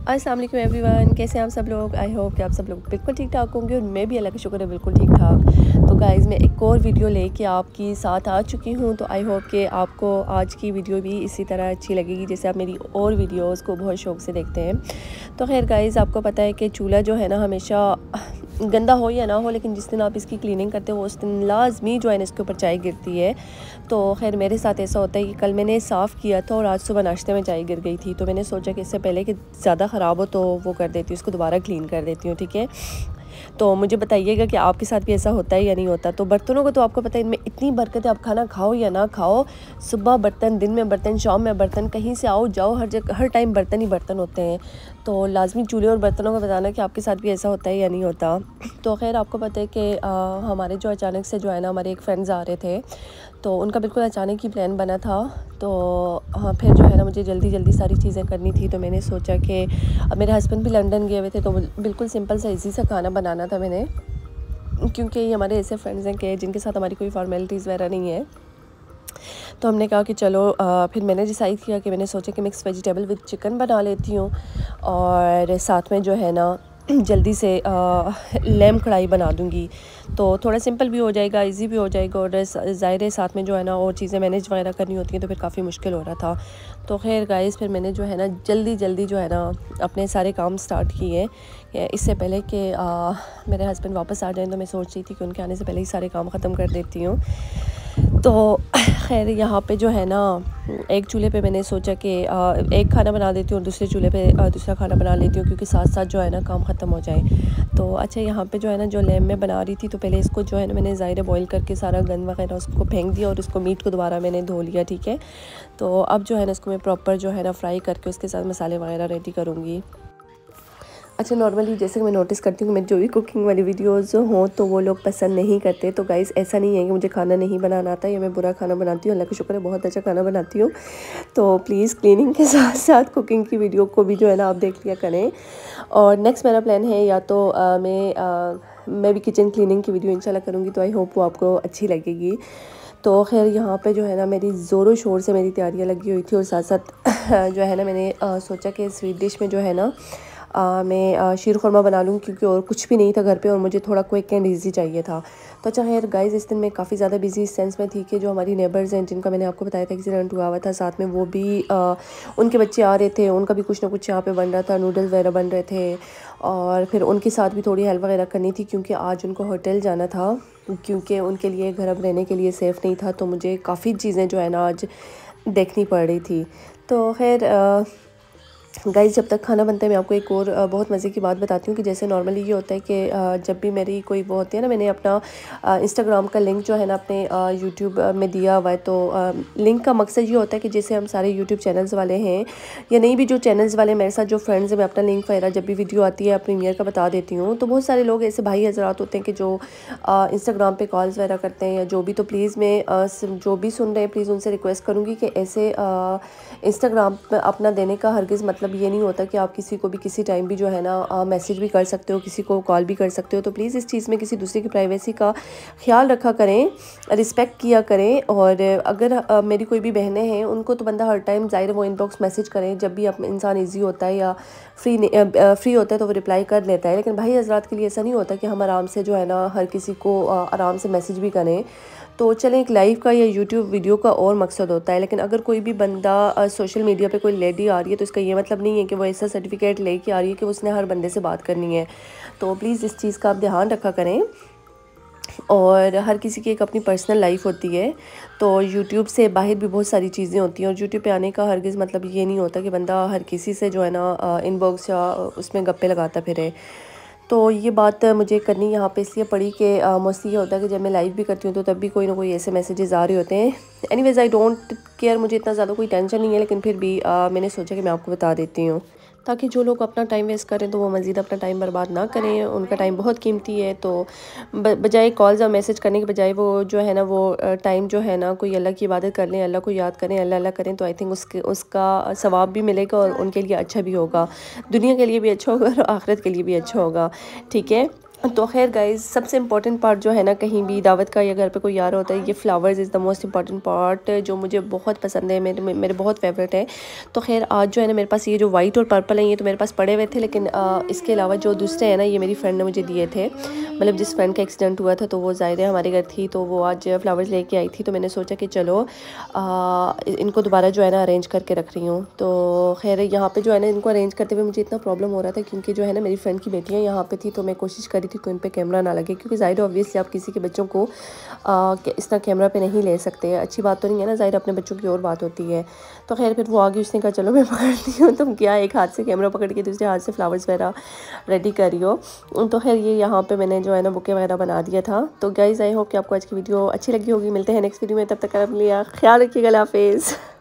अस्सलाम वालेकुम एवरीवन, कैसे हैं आप सब लोग। आई होप कि आप सब लोग बिल्कुल ठीक ठाक होंगे और मैं भी अल्लाह का शुक्र है बिल्कुल ठीक ठाक। तो गाइज़ मैं एक और वीडियो लेके आपकी साथ आ चुकी हूँ। तो आई होप कि आपको आज की वीडियो भी इसी तरह अच्छी लगेगी जैसे आप मेरी और वीडियोस को बहुत शौक़ से देखते हैं। तो खैर गाइज़ आपको पता है कि चूल्हा जो है ना हमेशा गंदा हो या ना हो, लेकिन जिस दिन आप इसकी क्लीनिंग करते हो उस दिन लाजमी जो है ना इसके ऊपर चाय गिरती है। तो खैर मेरे साथ ऐसा होता है कि कल मैंने साफ़ किया था और आज सुबह नाश्ते में चाय गिर गई थी। तो मैंने सोचा कि इससे पहले कि ज़्यादा ख़राब हो तो वो कर देती हूँ, इसको दोबारा क्लीन कर देती हूँ, ठीक है। तो मुझे बताइएगा कि आपके साथ भी ऐसा होता है या नहीं होता। तो बर्तनों को तो आपको पता है इनमें इतनी बरकत है, आप खाना खाओ या ना खाओ, सुबह बर्तन, दिन में बर्तन, शाम में बर्तन, कहीं से आओ जाओ हर जगह हर टाइम बर्तन ही बर्तन होते हैं। तो लाजमी चूल्हे और बर्तनों को बताना कि आपके साथ भी ऐसा होता है या नहीं होता। तो खैर आपको पता है कि हमारे जो अचानक से जो है ना हमारे एक फ्रेंड्स आ रहे थे, तो उनका बिल्कुल अचानक ही प्लान बना था। तो हाँ फिर जो है ना मुझे जल्दी जल्दी सारी चीज़ें करनी थी। तो मैंने सोचा कि मेरे हस्बैंड भी लंदन गए हुए थे, तो बिल्कुल सिंपल सा इजी सा खाना बनाना था मैंने, क्योंकि ये हमारे ऐसे फ्रेंड्स हैं कि जिनके साथ हमारी कोई फॉर्मेलिटीज़ वगैरह नहीं है। तो हमने कहा कि चलो फिर मैंने डिसाइड किया कि मैंने सोचा कि मिक्स वेजिटेबल विद चिकन बना लेती हूँ और साथ में जो है ना जल्दी से लैम कढ़ाई बना दूँगी। तो थोड़ा सिंपल भी हो जाएगा, इजी भी हो जाएगा और ज़ाहिर है साथ में जो है ना और चीज़ें मैनेज वगैरह करनी होती हैं तो फिर काफ़ी मुश्किल हो रहा था। तो खैर गाइस फिर मैंने जो है ना जल्दी जल्दी जो है ना अपने सारे काम स्टार्ट किए। इससे पहले कि मेरे हस्बैंड वापस आ जाएँ तो मैं सोच रही थी कि उनके आने से पहले ही सारे काम ख़त्म कर देती हूँ। तो खैर यहाँ पे जो है ना एक चूल्हे पे मैंने सोचा कि एक खाना बना देती हूँ और दूसरे चूल्हे पे दूसरा खाना बना लेती हूँ, क्योंकि साथ साथ जो है ना काम ख़त्म हो जाए। तो अच्छा यहाँ पे जो है ना जो लैम में बना रही थी, तो पहले इसको जो है ना मैंने ज़ाहिर बॉईल करके सारा गंद वगैरह उसको फेंक दिया और उसको मीट को दोबारा मैंने धो लिया, ठीक है। तो अब जो है ना इसको मैं प्रॉपर जो है ना फ्राई करके उसके साथ मसाले वगैरह रेडी करूँगी। अच्छा नॉर्मली जैसे कि मैं नोटिस करती हूँ कि मैं जो भी कुकिंग वाली वीडियोज़ हों तो वो लोग पसंद नहीं करते। तो गाइज़ ऐसा नहीं है कि मुझे खाना नहीं बनाना आता या मैं बुरा खाना बनाती हूँ, अल्लाह का शुक्र है बहुत अच्छा खाना बनाती हूँ। तो प्लीज़ क्लीनिंग के साथ साथ कुकिंग की वीडियो को भी जो है ना आप देख लिया करें। और नेक्स्ट मेरा प्लान है या तो मैं भी किचन क्लीनिंग की वीडियो इंशाल्लाह करूँगी, तो आई होप वो आपको अच्छी लगेगी। तो खैर यहाँ पे जो है ना मेरी ज़ोरों शोर से मेरी तैयारियाँ लगी हुई थी और साथ साथ जो है ना मैंने सोचा कि स्वीट डिश में जो है ना मैं शीर खुरमा बना लूँ, क्योंकि और कुछ भी नहीं था घर पे और मुझे थोड़ा क्विक एंड ईजी चाहिए था। तो अच्छा खैर गाइज़ इस दिन मैं काफ़ी ज़्यादा बिजी इस सेंस में थी कि जो हमारी नेबर्स हैं जिनका मैंने आपको बताया था एक्सीडेंट हुआ हुआ था, साथ में वो भी उनके बच्चे आ रहे थे, उनका भी कुछ ना कुछ यहाँ पे बन रहा था, नूडल्स वगैरह बन रहे थे और फिर उनके साथ भी थोड़ी हेल्प वगैरह करनी थी, क्योंकि आज उनको होटल जाना था, क्योंकि उनके लिए घर अब रहने के लिए सेफ़ नहीं था। तो मुझे काफ़ी चीज़ें जो है ना आज देखनी पड़ रही थी। तो खैर गाइस जब तक खाना बनता है मैं आपको एक और बहुत मज़े की बात बताती हूँ कि जैसे नॉर्मली ये होता है कि जब भी मेरी कोई वो होती है ना, मैंने अपना इंस्टाग्राम का लिंक जो है ना अपने यूट्यूब में दिया हुआ है। तो लिंक का मकसद ये होता है कि जैसे हम सारे यूट्यूब चैनल्स वाले हैं या नहीं भी जो चैनल्स वाले मेरे साथ जो फ्रेंड्स हैं, मैं अपना लिंक वगैरह जब भी वीडियो आती है प्रीमियर का बता देती हूँ। तो बहुत सारे लोग ऐसे भाई हजरात होते हैं कि जो इंस्टाग्राम पर कॉल्स वगैरह करते हैं या जो भी। तो प्लीज़ मैं जो भी सुन रहे हैं प्लीज़ उनसे रिक्वेस्ट करूँगी कि ऐसे इंस्टाग्राम पर अपना देने का हरगिज़ मतलब ये नहीं होता कि आप किसी को भी किसी टाइम भी जो है ना मैसेज भी कर सकते हो, किसी को कॉल भी कर सकते हो। तो प्लीज़ इस चीज़ में किसी दूसरे की प्राइवेसी का ख्याल रखा करें, रिस्पेक्ट किया करें। और अगर मेरी कोई भी बहनें हैं उनको तो बंदा हर टाइम ज़ाहिर वो इनबॉक्स मैसेज करें, जब भी इंसान ईजी होता है या फ्री होता है तो वो रिप्लाई कर लेता है। लेकिन भाई हजरात के लिए ऐसा नहीं होता कि हम आराम से जो है ना हर किसी को आराम से मैसेज भी करें। तो चलें एक लाइव का या यूट्यूब वीडियो का और मकसद होता है, लेकिन अगर कोई भी बंदा सोशल मीडिया पे कोई लेडी आ रही है तो इसका ये मतलब नहीं है कि वो ऐसा सर्टिफिकेट लेके आ रही है कि उसने हर बंदे से बात करनी है। तो प्लीज़ इस चीज़ का आप ध्यान रखा करें। और हर किसी की एक अपनी पर्सनल लाइफ होती है, तो यूट्यूब से बाहर भी बहुत सारी चीज़ें होती हैं और यूट्यूब पे आने का हरगिज़ मतलब ये नहीं होता कि बंदा हर किसी से जो है ना इनबॉक्स या उसमें गप्पे लगाता फिरे। तो ये बात मुझे करनी यहाँ पे इसलिए पड़ी कि मोस्टली ये होता है कि जब मैं लाइव भी करती हूँ तो तब भी कोई ना कोई ऐसे मैसेजेस आ रहे होते हैं। एनीवेज़ आई डोंट केयर, मुझे इतना ज़्यादा कोई टेंशन नहीं है, लेकिन फिर भी मैंने सोचा कि मैं आपको बता देती हूँ, ताकि जो लोग अपना टाइम वेस्ट करें तो वो मज़ीद अपना टाइम बर्बाद ना करें। उनका टाइम बहुत कीमती है। तो बजाय कॉल्स और मैसेज करने के बजाय वो जो है ना वो टाइम जो है ना कोई अल्लाह की इबादत कर लें, अल्लाह को याद करें, अल्लाह अल्लाह करें, तो आई थिंक उसका सवाब भी मिलेगा और उनके लिए अच्छा भी होगा, दुनिया के लिए भी अच्छा होगा और आखिरत के लिए भी अच्छा होगा, ठीक है। तो खैर गाइस, सबसे इम्पॉर्टेंट पार्ट जो है ना कहीं भी दावत का या घर पे कोई आ रहा होता है, ये flowers is the most important part, जो मुझे बहुत पसंद है, मेरे बहुत फेवरेट है। तो खैर आज जो है ना मेरे पास ये जो वाइट और पर्पल है ये तो मेरे पास पड़े हुए थे, लेकिन इसके अलावा जो दूसरे हैं ना ये मेरी फ्रेंड ने मुझे दिए थे। मतलब जिस फ्रेंड का एक्सीडेंट हुआ था तो वो ज़ाहिर है हमारे घर थी, तो वो आज फ्लावर्स लेके आई थी। तो मैंने सोचा कि चलो इनको दोबारा जो है ना अरेंज करके रख रही हूँ। तो खैर यहाँ पे जो है ना इनको अरेंज करते हुए मुझे इतना प्रॉब्लम हो रहा था, क्योंकि जो है ना मेरी फ्रेंड की बेटियाँ यहाँ पे थी, तो मैं कोशिश कर रही थी कि उन पे कैमरा ना लगे, क्योंकि ज़ाहिर ऑब्वियसली आप किसी के बच्चों को इस तरह कैमरा पे नहीं ले सकते, अच्छी बात तो नहीं है ना, ज़ाहिर अपने बच्चों की और बात होती है। तो खैर फिर वो आगे उसने कहा चलो मैं पकड़ती हूँ, तुम क्या एक हाथ से कैमरा पकड़ के दूसरे हाथ से फ्लावर्स वगैरह रेडी करी हो। तो खैर ये यहाँ पे मैंने जो है ना बुके वगैरह बना दिया था। तो गाइज़ आई होप कि आपको आज की वीडियो अच्छी लगी होगी। मिलते हैं नेक्स्ट वीडियो में, तब तक आप लिया ख्याल रखिएगा, अल्लाह हाफिज़।